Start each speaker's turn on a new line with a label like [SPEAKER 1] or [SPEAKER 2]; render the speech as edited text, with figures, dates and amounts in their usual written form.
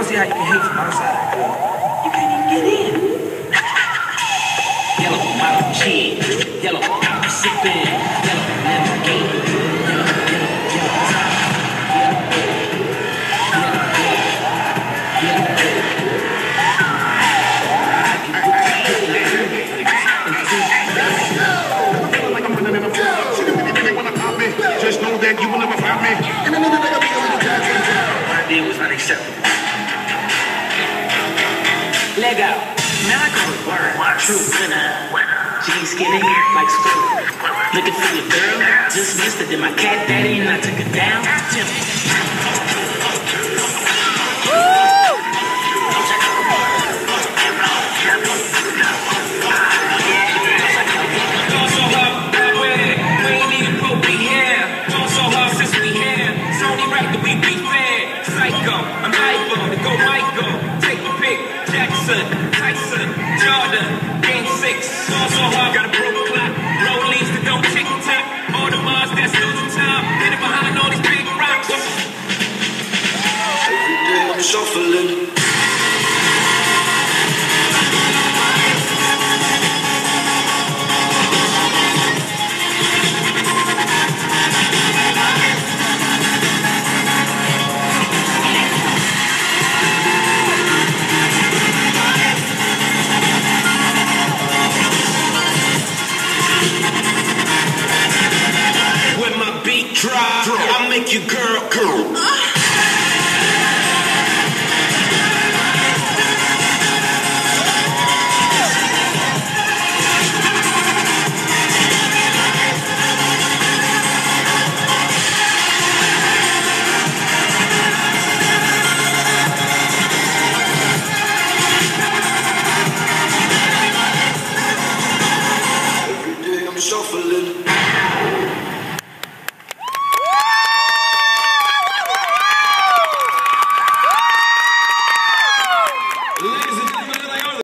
[SPEAKER 1] see how you can hate from outside, girl. You can't even get in. Yellow model cheese, yellow pop sipping, yellow Lamborghini, yellow top,
[SPEAKER 2] just know that you will never find me.
[SPEAKER 1] What I did was unacceptable. Leg out. Now I go with word. True winner. Jeans skinny like Squirrel. Looking for your girl. Just missed it. Then my cat daddy and I took her down.
[SPEAKER 3] Tyson, Jordan, Game 6, also hard, got a broke clock, rollies that don't tick-tock, all the Mars that's losing time, hidden behind all these big rocks.
[SPEAKER 2] Every day I'm shuffling.
[SPEAKER 3] When my beat drop, I make your girl cool.